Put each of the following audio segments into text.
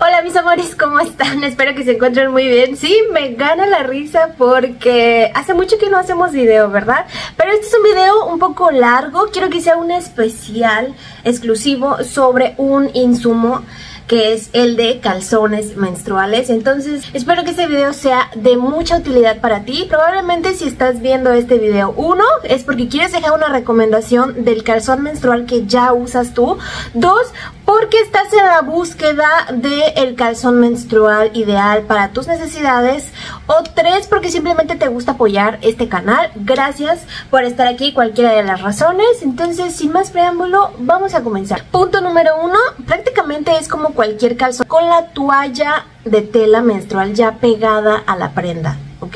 Hola mis amores, ¿cómo están? Espero que se encuentren muy bien. Sí, me gana la risa porque hace mucho que no hacemos video, ¿verdad? Pero este es un video un poco largo. Quiero que sea un especial exclusivo sobre un insumo que es el de calzones menstruales. Entonces espero que este video sea de mucha utilidad para ti. Probablemente si estás viendo este video, uno, es porque quieres dejar una recomendación del calzón menstrual que ya usas tú. Dos, porque estás en la búsqueda del calzón menstrual ideal para tus necesidades. O tres, porque simplemente te gusta apoyar este canal. Gracias por estar aquí, cualquiera de las razones. Entonces, sin más preámbulo, vamos a comenzar. Punto número uno, prácticamente es como cualquier calzón con la toalla de tela menstrual ya pegada a la prenda, ¿ok?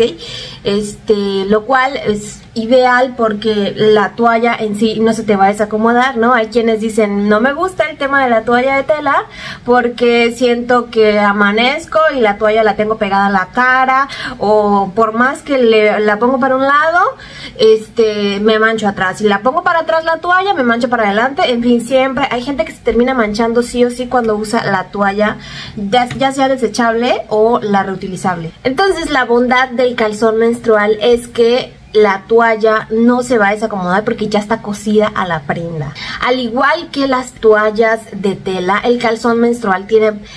Lo cual es ideal porque la toalla en sí no se te va a desacomodar, ¿no? Hay quienes dicen, no me gusta el tema de la toalla de tela porque siento que amanezco y la toalla la tengo pegada a la cara, o por más que la pongo para un lado, me mancho atrás. Si la pongo para atrás la toalla, me mancho para adelante. En fin, siempre hay gente que se termina manchando sí o sí cuando usa la toalla, ya sea desechable o la reutilizable. Entonces, la bondad del calzón menstrual es que la toalla no se va a desacomodar porque ya está cosida a la prenda. Al igual que las toallas de tela, el calzón menstrual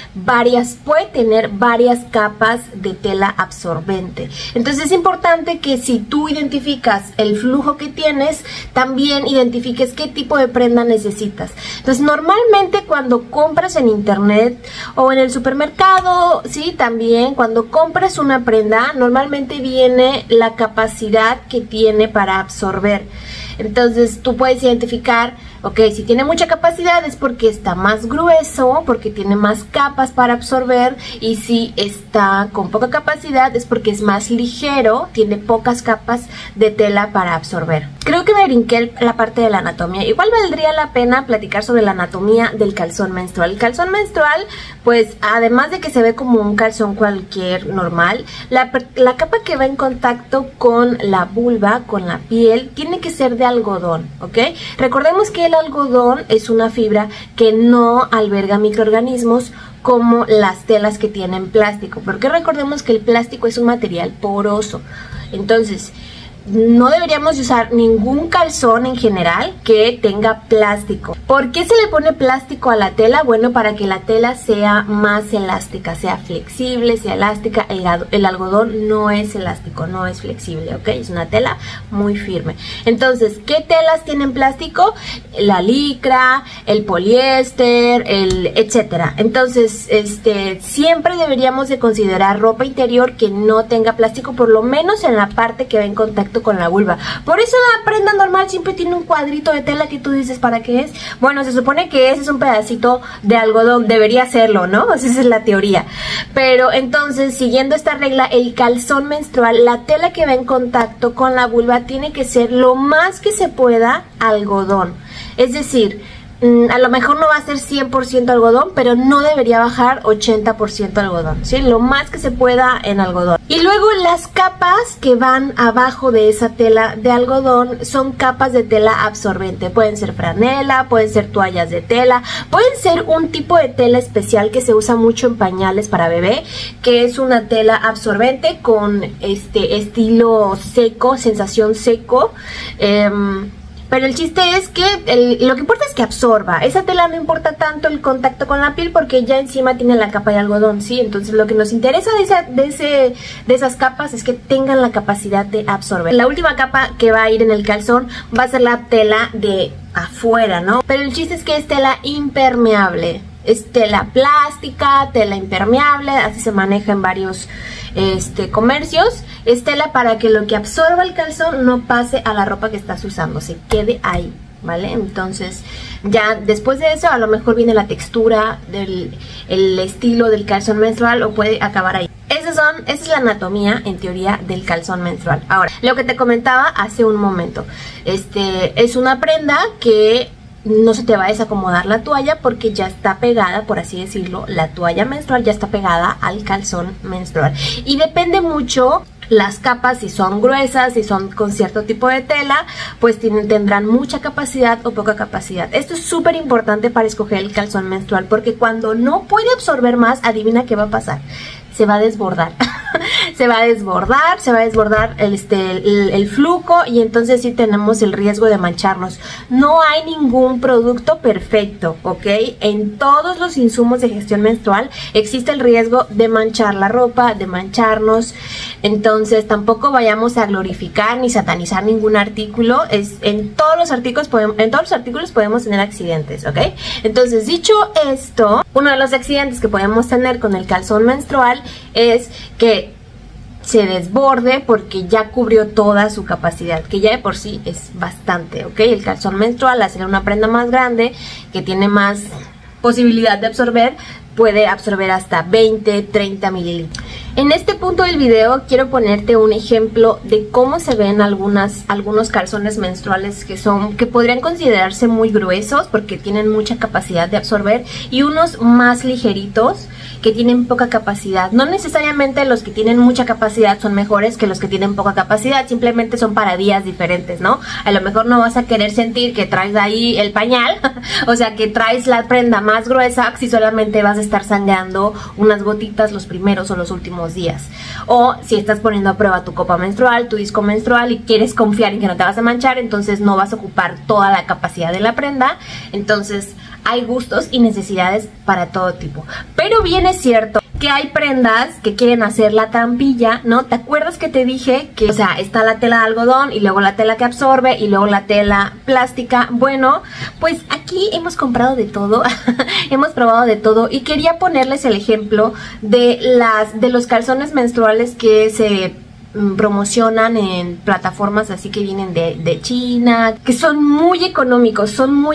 puede tener varias capas de tela absorbente. Entonces es importante que si tú identificas el flujo que tienes, también identifiques qué tipo de prenda necesitas. Entonces normalmente cuando compras en internet o en el supermercado, sí, también cuando compras una prenda, normalmente viene la capacidad que tiene para absorber. Entonces tú puedes identificar, ok, si tiene mucha capacidad es porque está más grueso, porque tiene más capas para absorber, y si está con poca capacidad es porque es más ligero, tiene pocas capas de tela para absorber. Creo que me brinqué la parte de la anatomía. Igual valdría la pena platicar sobre la anatomía del calzón menstrual. El calzón menstrual, pues además de que se ve como un calzón cualquier normal, la capa que va en contacto con la vulva, con la piel, tiene que ser de algodón, ¿ok? Recordemos que el algodón es una fibra que no alberga microorganismos como las telas que tienen plástico, porque recordemos que el plástico es un material poroso. Entonces no deberíamos usar ningún calzón en general que tenga plástico. ¿Por qué se le pone plástico a la tela? Bueno, para que la tela sea más elástica, sea flexible, sea elástica. El algodón no es elástico, no es flexible, ¿ok? Es una tela muy firme. Entonces, ¿qué telas tienen plástico? La licra, el poliéster, etcétera. Entonces, siempre deberíamos de considerar ropa interior que no tenga plástico, por lo menos en la parte que va en contacto con la vulva. Por eso la prenda normal siempre tiene un cuadrito de tela que tú dices, ¿para qué es? Bueno, se supone que ese es un pedacito de algodón, debería serlo, ¿no? Esa es la teoría. Pero entonces, siguiendo esta regla, el calzón menstrual, la tela que va en contacto con la vulva tiene que ser lo más que se pueda algodón. Es decir, a lo mejor no va a ser 100% algodón, pero no debería bajar 80% algodón, ¿sí? Lo más que se pueda en algodón. Y luego las capas que van abajo de esa tela de algodón son capas de tela absorbente. Pueden ser franela, pueden ser toallas de tela, pueden ser un tipo de tela especial que se usa mucho en pañales para bebé, que es una tela absorbente con estilo seco, sensación seco. Pero el chiste es que lo que importa es que absorba. Esa tela no importa tanto el contacto con la piel porque ya encima tiene la capa de algodón, ¿sí? Entonces lo que nos interesa de esas capas es que tengan la capacidad de absorber. La última capa que va a ir en el calzón va a ser la tela de afuera, ¿no? Pero el chiste es que es tela impermeable. Es tela plástica, tela impermeable, así se maneja en varios comercios. Es tela para que lo que absorba el calzón no pase a la ropa que estás usando, se quede ahí, ¿vale? Entonces ya después de eso a lo mejor viene la textura, el estilo del calzón menstrual, o puede acabar ahí. Esa es la anatomía en teoría del calzón menstrual. Ahora, lo que te comentaba hace un momento, es una prenda que no se te va a desacomodar la toalla porque ya está pegada, por así decirlo, la toalla menstrual ya está pegada al calzón menstrual. Y depende mucho Las capas, si son gruesas, si son con cierto tipo de tela, pues tendrán mucha capacidad o poca capacidad. Esto es súper importante para escoger el calzón menstrual, porque cuando no puede absorber más, adivina qué va a pasar. Se va a desbordar. se va a desbordar el flujo, y entonces sí tenemos el riesgo de mancharnos. No hay ningún producto perfecto, ¿ok? En todos los insumos de gestión menstrual existe el riesgo de manchar la ropa, de mancharnos. Entonces tampoco vayamos a glorificar ni satanizar ningún artículo. En todos los artículos podemos tener accidentes, ¿ok? Entonces, dicho esto, uno de los accidentes que podemos tener con el calzón menstrual es que se desborde porque ya cubrió toda su capacidad, que ya de por sí es bastante, ¿ok? El calzón menstrual, al ser una prenda más grande, que tiene más posibilidad de absorber, puede absorber hasta 20, 30 mililitros. En este punto del video quiero ponerte un ejemplo de cómo se ven algunos calzones menstruales que podrían considerarse muy gruesos porque tienen mucha capacidad de absorber, y unos más ligeritos que tienen poca capacidad. No necesariamente los que tienen mucha capacidad son mejores que los que tienen poca capacidad, simplemente son para días diferentes, ¿no? A lo mejor no vas a querer sentir que traes ahí el pañal, o sea, que traes la prenda más gruesa si solamente vas a estar sangrando unas gotitas los primeros o los últimos días. O si estás poniendo a prueba tu copa menstrual, tu disco menstrual, y quieres confiar en que no te vas a manchar, entonces no vas a ocupar toda la capacidad de la prenda. Entonces hay gustos y necesidades para todo tipo. Pero bien es cierto que hay prendas que quieren hacer la trampilla, ¿no? ¿Te acuerdas que te dije que, o sea, está la tela de algodón y luego la tela que absorbe y luego la tela plástica? Bueno, pues aquí hemos comprado de todo, hemos probado de todo, y quería ponerles el ejemplo de los calzones menstruales que se promocionan en plataformas así que vienen de China, que son muy económicos,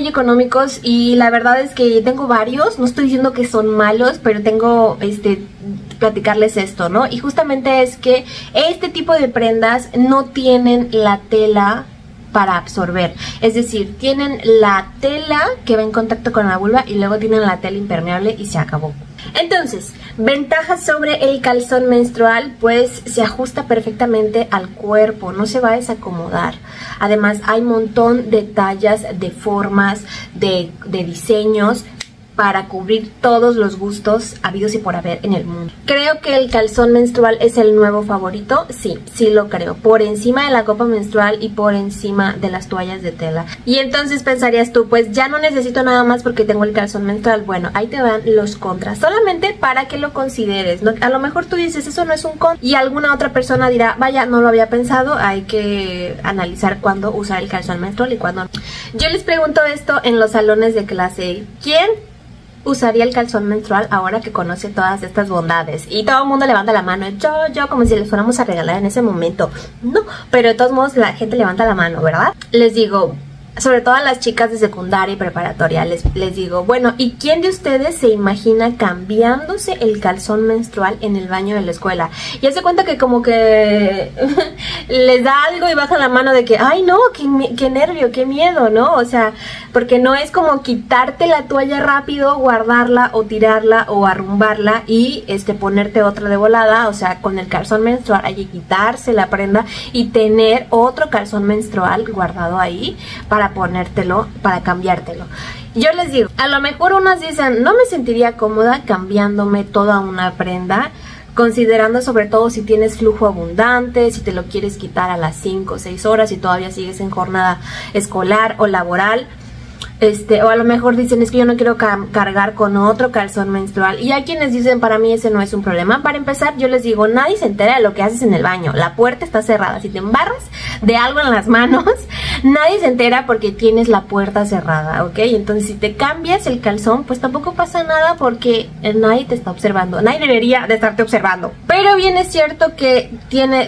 y la verdad es que tengo varios. No estoy diciendo que son malos, pero tengo platicarles esto, ¿no? Y justamente es que este tipo de prendas no tienen la tela para absorber, es decir, tienen la tela que va en contacto con la vulva y luego tienen la tela impermeable y se acabó. Entonces, ventajas sobre el calzón menstrual: pues se ajusta perfectamente al cuerpo, no se va a desacomodar. Además, hay un montón de tallas, de formas, de diseños para cubrir todos los gustos habidos y por haber en el mundo. ¿Creo que el calzón menstrual es el nuevo favorito? Sí, sí lo creo. Por encima de la copa menstrual y por encima de las toallas de tela. Y entonces pensarías tú, pues ya no necesito nada más porque tengo el calzón menstrual. Bueno, ahí te van los contras, solamente para que lo consideres, ¿no? A lo mejor tú dices, eso no es un contra, y alguna otra persona dirá, vaya, no lo había pensado. Hay que analizar cuándo usar el calzón menstrual y cuándo no. Yo les pregunto esto en los salones de clase: ¿quién usaría el calzón menstrual ahora que conoce todas estas bondades? Y todo el mundo levanta la mano, yo, como si les fuéramos a regalar en ese momento. No, pero de todos modos la gente levanta la mano, ¿verdad? Les digo, sobre todo a las chicas de secundaria y preparatoria, les digo, bueno, ¿y quién de ustedes se imagina cambiándose el calzón menstrual en el baño de la escuela? Y hace cuenta que como que les da algo y bajan la mano de que, ay no, qué nervio, qué miedo, ¿no? O sea, porque no es como quitarte la toalla rápido, guardarla o tirarla o arrumbarla y ponerte otra de volada. O sea, con el calzón menstrual hay que quitarse la prenda y tener otro calzón menstrual guardado ahí para ponértelo, para cambiártelo. Yo les digo, a lo mejor unas dicen, no me sentiría cómoda cambiándome toda una prenda, considerando sobre todo si tienes flujo abundante, si te lo quieres quitar a las 5 o 6 horas y todavía sigues en jornada escolar o laboral. O a lo mejor dicen, es que yo no quiero cargar con otro calzón menstrual. Y hay quienes dicen, para mí ese no es un problema. Para empezar, yo les digo, nadie se entera de lo que haces en el baño. La puerta está cerrada. Si te embarras de algo en las manos, nadie se entera porque tienes la puerta cerrada, ¿ok? Entonces, si te cambias el calzón, pues tampoco pasa nada porque nadie te está observando. Nadie debería de estarte observando. Pero bien es cierto que tiene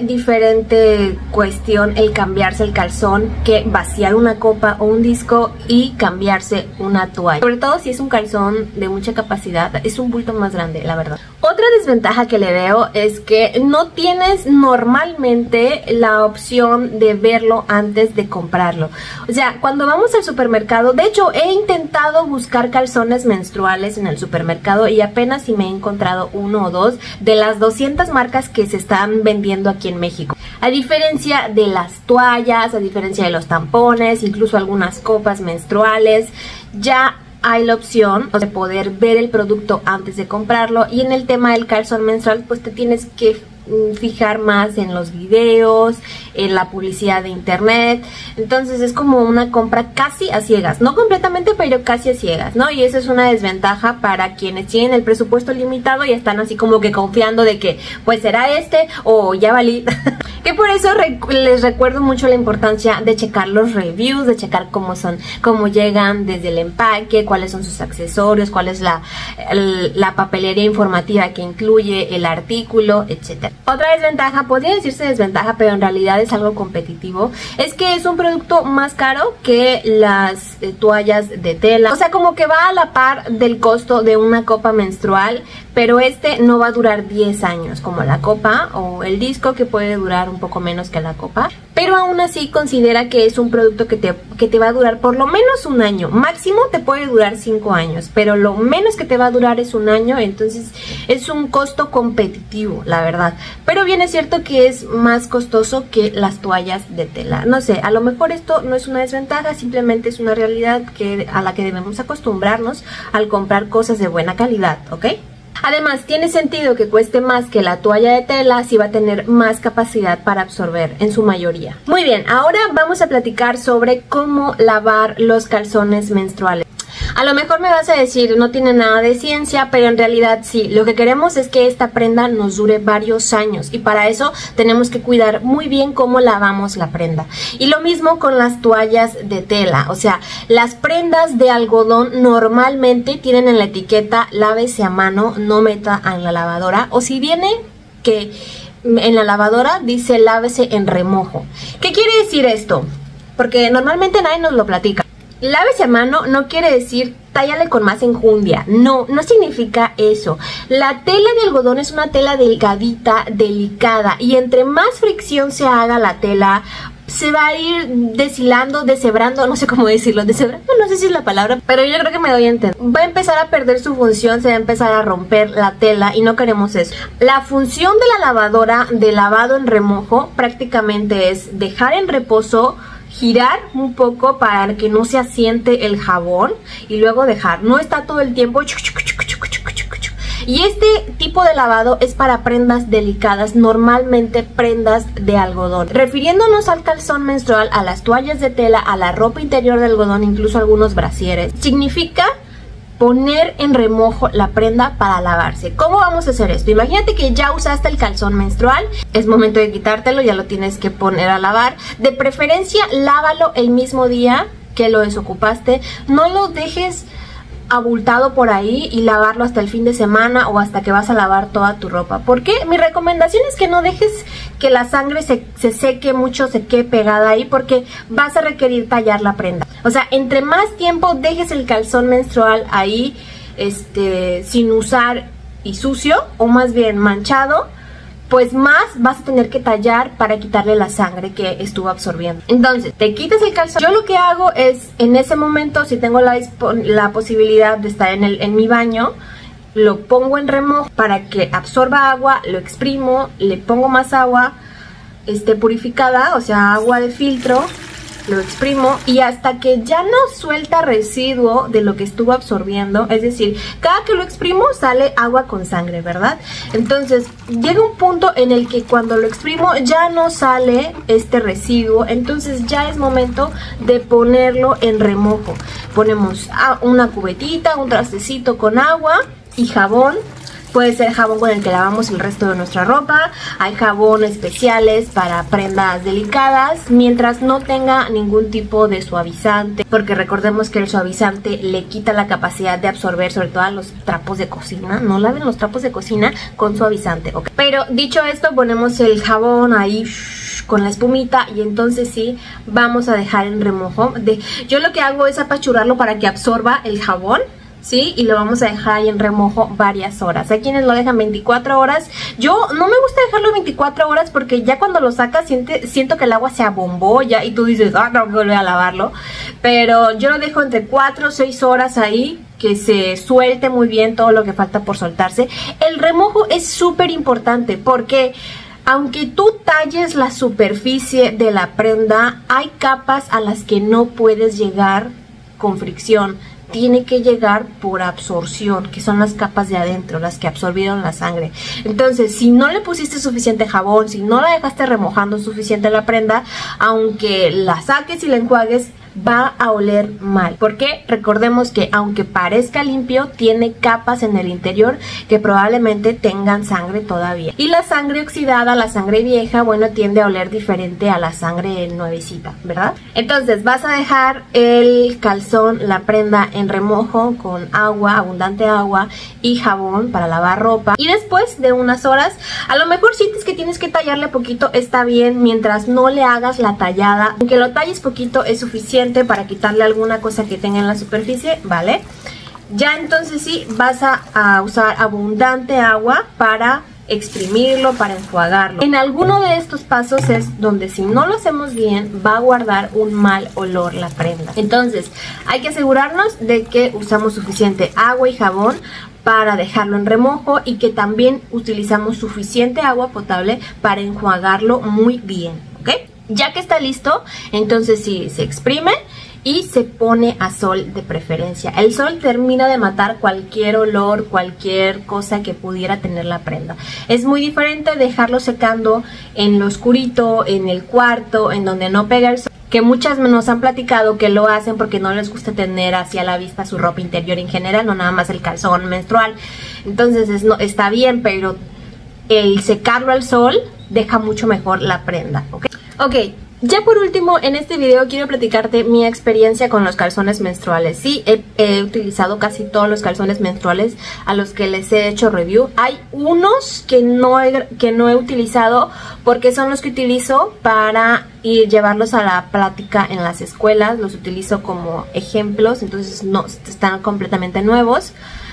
diferente cuestión el cambiarse el calzón que vaciar una copa o un disco y cambiar cambiarse una toalla. Sobre todo si es un calzón de mucha capacidad, es un bulto más grande, la verdad. Otra desventaja que le veo es que no tienes normalmente la opción de verlo antes de comprarlo. O sea, cuando vamos al supermercado, de hecho he intentado buscar calzones menstruales en el supermercado y apenas si me he encontrado uno o dos de las 200 marcas que se están vendiendo aquí en México. A diferencia de las toallas, a diferencia de los tampones, incluso algunas copas menstruales, ya hay la opción de poder ver el producto antes de comprarlo. Y en el tema del calzón menstrual, pues te tienes que fijar más en los videos, en la publicidad de internet. Entonces es como una compra casi a ciegas, no completamente, pero casi a ciegas, ¿no? Y eso es una desventaja para quienes tienen el presupuesto limitado y están así como que confiando de que pues será este o ya valí. Que por eso les recuerdo mucho la importancia de checar los reviews, de checar cómo son, cómo llegan desde el empaque, cuáles son sus accesorios, cuál es la papelería informativa que incluye el artículo, etcétera. Otra desventaja, podría decirse desventaja, pero en realidad es algo competitivo, es que es un producto más caro que las toallas de tela. O sea, como que va a la par del costo de una copa menstrual, pero este no va a durar 10 años como la copa o el disco, que puede durar un poco menos que la copa. Pero aún así considera que es un producto que te va a durar por lo menos un año. Máximo te puede durar 5 años, pero lo menos que te va a durar es un año. Entonces es un costo competitivo, la verdad. Pero bien es cierto que es más costoso que las toallas de tela. No sé, a lo mejor esto no es una desventaja, simplemente es una realidad a la que debemos acostumbrarnos al comprar cosas de buena calidad, ¿ok? Además, tiene sentido que cueste más que la toalla de tela si va a tener más capacidad para absorber en su mayoría. Muy bien, ahora vamos a platicar sobre cómo lavar los calzones menstruales. A lo mejor me vas a decir, no tiene nada de ciencia, pero en realidad sí. Lo que queremos es que esta prenda nos dure varios años y para eso tenemos que cuidar muy bien cómo lavamos la prenda. Y lo mismo con las toallas de tela. O sea, las prendas de algodón normalmente tienen en la etiqueta lávese a mano, no meta en la lavadora. O si viene que en la lavadora dice lávese en remojo. ¿Qué quiere decir esto? Porque normalmente nadie nos lo platica. Lávese a mano no quiere decir tállale con más enjundia, no significa eso. La tela de algodón es una tela delgadita, delicada, y entre más fricción se haga la tela, se va a ir deshilando, deshebrando, no sé cómo decirlo, deshebrando, no sé si es la palabra, pero yo creo que me doy a entender. Va a empezar a perder su función, se va a empezar a romper la tela y no queremos eso. La función de la lavadora de lavado en remojo prácticamente es dejar en reposo, girar un poco para que no se asiente el jabón y luego dejar. No está todo el tiempo. Y este tipo de lavado es para prendas delicadas, normalmente prendas de algodón. Refiriéndonos al calzón menstrual, a las toallas de tela, a la ropa interior de algodón, incluso algunos brasieres, significa poner en remojo la prenda para lavarse. ¿Cómo vamos a hacer esto? Imagínate que ya usaste el calzón menstrual, es momento de quitártelo, ya lo tienes que poner a lavar. De preferencia, lávalo el mismo día que lo desocupaste. No lo dejes abultado por ahí y lavarlo hasta el fin de semana o hasta que vas a lavar toda tu ropa. ¿Por qué? Mi recomendación es que no dejes que la sangre se seque mucho, se quede pegada ahí, porque vas a requerir tallar la prenda. O sea, entre más tiempo dejes el calzón menstrual ahí sin usar y sucio, o más bien manchado, pues más vas a tener que tallar para quitarle la sangre que estuvo absorbiendo. Entonces, te quitas el calzón. Yo lo que hago es, en ese momento, si tengo la posibilidad de estar en mi baño, lo pongo en remojo para que absorba agua, lo exprimo, le pongo más agua purificada, o sea, agua de filtro, lo exprimo y hasta que ya no suelta residuo de lo que estuvo absorbiendo, es decir, cada que lo exprimo sale agua con sangre, ¿verdad? Entonces llega un punto en el que cuando lo exprimo ya no sale este residuo, entonces ya es momento de ponerlo en remojo. Ponemos una cubetita, un trastecito con agua y jabón. Puede ser jabón con el que lavamos el resto de nuestra ropa. Hay jabón especiales para prendas delicadas, mientras no tenga ningún tipo de suavizante, porque recordemos que el suavizante le quita la capacidad de absorber, sobre todo a los trapos de cocina. No laven los trapos de cocina con suavizante, ¿ok? Pero dicho esto, ponemos el jabón ahí con la espumita, y entonces sí vamos a dejar en remojo. Yo lo que hago es apachurrarlo para que absorba el jabón, ¿sí? Y lo vamos a dejar ahí en remojo varias horas. Hay quienes lo dejan 24 horas. Yo no me gusta dejarlo 24 horas porque ya cuando lo sacas siento que el agua se abombolla y tú dices, ah, tengo que volver a lavarlo. Pero yo lo dejo entre 4 o 6 horas ahí, que se suelte muy bien todo lo que falta por soltarse. El remojo es súper importante porque aunque tú talles la superficie de la prenda, hay capas a las que no puedes llegar con fricción. Tiene que llegar por absorción, que son las capas de adentro, las que absorbieron la sangre. Entonces, si no le pusiste suficiente jabón, si no la dejaste remojando suficiente la prenda, aunque la saques y la enjuagues, va a oler mal, porque recordemos que aunque parezca limpio, tiene capas en el interior que probablemente tengan sangre todavía, y la sangre oxidada, la sangre vieja, bueno, tiende a oler diferente a la sangre nuevecita, ¿verdad? Entonces vas a dejar el calzón, la prenda en remojo con agua, abundante agua y jabón para lavar ropa, y después de unas horas, a lo mejor sientes que tienes que tallarle poquito, está bien, mientras no le hagas la tallada. Aunque lo talles poquito es suficiente para quitarle alguna cosa que tenga en la superficie, ¿vale? Ya entonces sí vas a usar abundante agua para exprimirlo, para enjuagarlo. En alguno de estos pasos es donde, si no lo hacemos bien, va a guardar un mal olor la prenda. Entonces hay que asegurarnos de que usamos suficiente agua y jabón para dejarlo en remojo, y que también utilizamos suficiente agua potable para enjuagarlo muy bien, ¿ok? Ya que está listo, entonces sí, se exprime y se pone a sol de preferencia. El sol termina de matar cualquier olor, cualquier cosa que pudiera tener la prenda. Es muy diferente dejarlo secando en lo oscurito, en el cuarto, en donde no pega el sol, que muchas nos han platicado que lo hacen porque no les gusta tener hacia la vista su ropa interior en general, no nada más el calzón menstrual. Entonces está bien, pero el secarlo al sol deja mucho mejor la prenda, ¿ok? Ok, ya por último en este video quiero platicarte mi experiencia con los calzones menstruales. Sí, he utilizado casi todos los calzones menstruales a los que les he hecho review. Hay unos que no he utilizado porque son los que utilizo para llevarlos a la plática en las escuelas. Los utilizo como ejemplos, entonces no están completamente nuevos.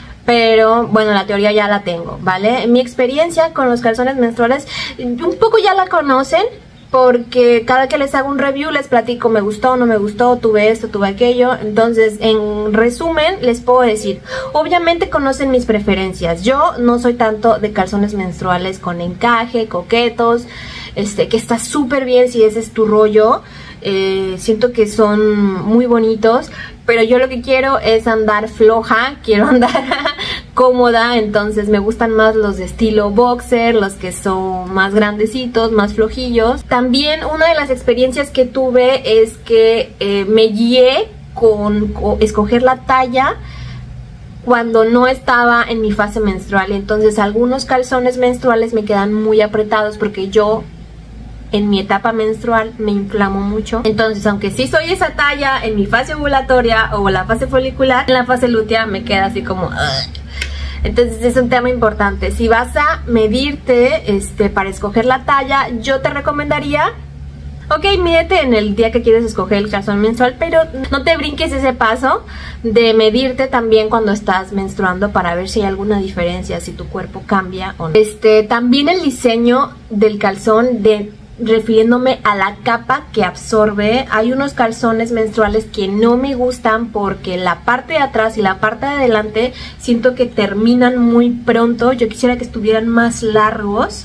Pero bueno, la teoría ya la tengo, ¿vale? Mi experiencia con los calzones menstruales un poco ya la conocen, porque cada que les hago un review les platico, me gustó, no me gustó, tuve esto, tuve aquello. Entonces, en resumen, les puedo decir, obviamente conocen mis preferencias. Yo no soy tanto de calzones menstruales con encaje, coquetos, que está súper bien si ese es tu rollo. Siento que son muy bonitos, pero yo lo que quiero es andar floja, quiero andar cómoda. Entonces me gustan más los de estilo boxer, los que son más grandecitos, más flojillos. También una de las experiencias que tuve es que me guié con escoger la talla cuando no estaba en mi fase menstrual. Entonces algunos calzones menstruales me quedan muy apretados porque yo en mi etapa menstrual me inflamo mucho. Entonces, aunque sí soy esa talla en mi fase ovulatoria o la fase folicular, en la fase lútea me queda así como... Entonces es un tema importante. Si vas a medirte para escoger la talla, yo te recomendaría... Ok, mídete en el día que quieres escoger el calzón menstrual, pero no te brinques ese paso de medirte también cuando estás menstruando para ver si hay alguna diferencia, si tu cuerpo cambia o no. También el diseño del calzón, refiriéndome a la capa que absorbe. Hay unos calzones menstruales que no me gustan porque la parte de atrás y la parte de adelante siento que terminan muy pronto. Yo quisiera que estuvieran más largos,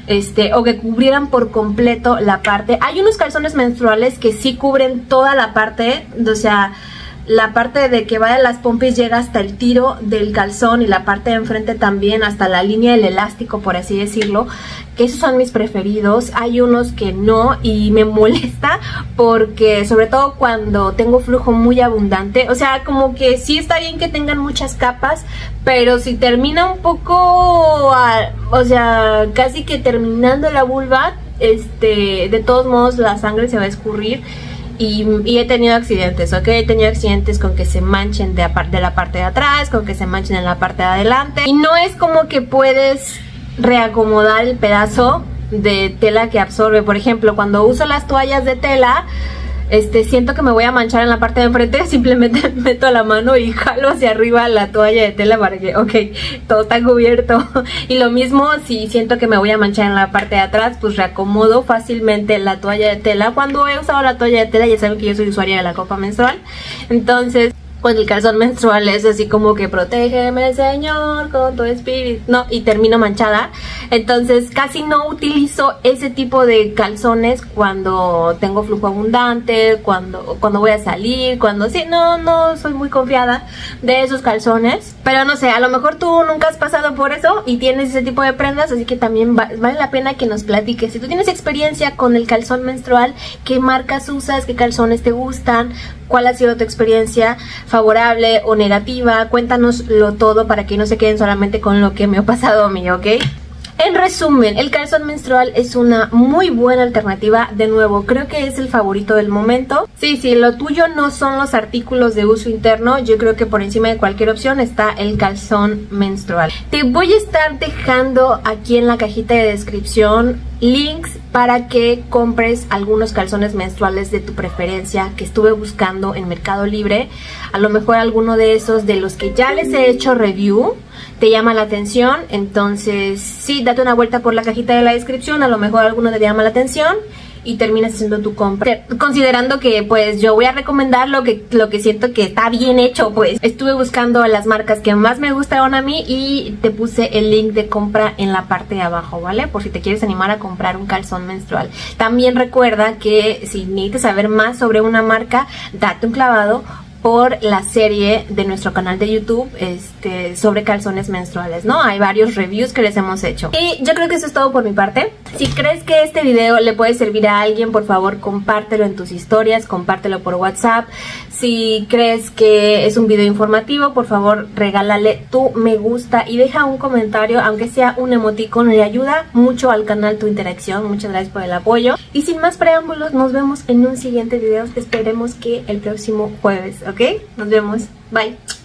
o que cubrieran por completo la parte. Hay unos calzones menstruales que sí cubren toda la parte, o sea, la parte de que va de las pompis llega hasta el tiro del calzón, y la parte de enfrente también, hasta la línea del elástico, por así decirlo, que esos son mis preferidos. Hay unos que no, y me molesta porque sobre todo cuando tengo flujo muy abundante, o sea, como que sí está bien que tengan muchas capas, pero si termina un poco, o sea, casi que terminando la vulva, de todos modos la sangre se va a escurrir. Y he tenido accidentes, ¿ok? He tenido accidentes con que se manchen de la parte de atrás, con que se manchen en la parte de adelante. Y no es como que puedes reacomodar el pedazo de tela que absorbe. Por ejemplo, cuando uso las toallas de tela, siento que me voy a manchar en la parte de enfrente, simplemente meto la mano y jalo hacia arriba la toalla de tela para que, ok, todo está cubierto. Y lo mismo si siento que me voy a manchar en la parte de atrás, pues reacomodo fácilmente la toalla de tela. Cuando he usado la toalla de tela, ya saben que yo soy usuaria de la copa menstrual, entonces con el calzón menstrual es así como que protégeme, Señor, con tu espíritu, no, y termino manchada. Entonces casi no utilizo ese tipo de calzones cuando tengo flujo abundante, cuando voy a salir, sí, no soy muy confiada de esos calzones. Pero no sé, a lo mejor tú nunca has pasado por eso y tienes ese tipo de prendas, así que también vale la pena que nos platiques. Si tú tienes experiencia con el calzón menstrual, ¿qué marcas usas? ¿Qué calzones te gustan? ¿Cuál ha sido tu experiencia favorable o negativa? Cuéntanoslo todo para que no se queden solamente con lo que me ha pasado a mí, ¿ok? En resumen, el calzón menstrual es una muy buena alternativa. De nuevo, creo que es el favorito del momento. Sí, lo tuyo no son los artículos de uso interno, yo creo que por encima de cualquier opción está el calzón menstrual. Te voy a estar dejando aquí en la cajita de descripción links para que compres algunos calzones menstruales de tu preferencia que estuve buscando en Mercado Libre. A lo mejor alguno de esos de los que ya les he hecho review te llama la atención, entonces sí, date una vuelta por la cajita de la descripción, a lo mejor alguno te llama la atención y terminas haciendo tu compra. Considerando que pues yo voy a recomendar lo que siento que está bien hecho, pues estuve buscando las marcas que más me gustaron a mí y te puse el link de compra en la parte de abajo, ¿vale? Por si te quieres animar a comprar un calzón menstrual. También recuerda que si necesitas saber más sobre una marca, date un clavado por la serie de nuestro canal de YouTube sobre calzones menstruales, ¿no? Hay varios reviews que les hemos hecho. Y yo creo que eso es todo por mi parte. Si crees que este video le puede servir a alguien, por favor compártelo en tus historias, compártelo por WhatsApp. Si crees que es un video informativo, por favor regálale tu me gusta y deja un comentario, aunque sea un emoticón, le ayuda mucho al canal tu interacción. Muchas gracias por el apoyo. Y sin más preámbulos, nos vemos en un siguiente video. Esperemos que el próximo jueves, ¿ok? Nos vemos. Bye.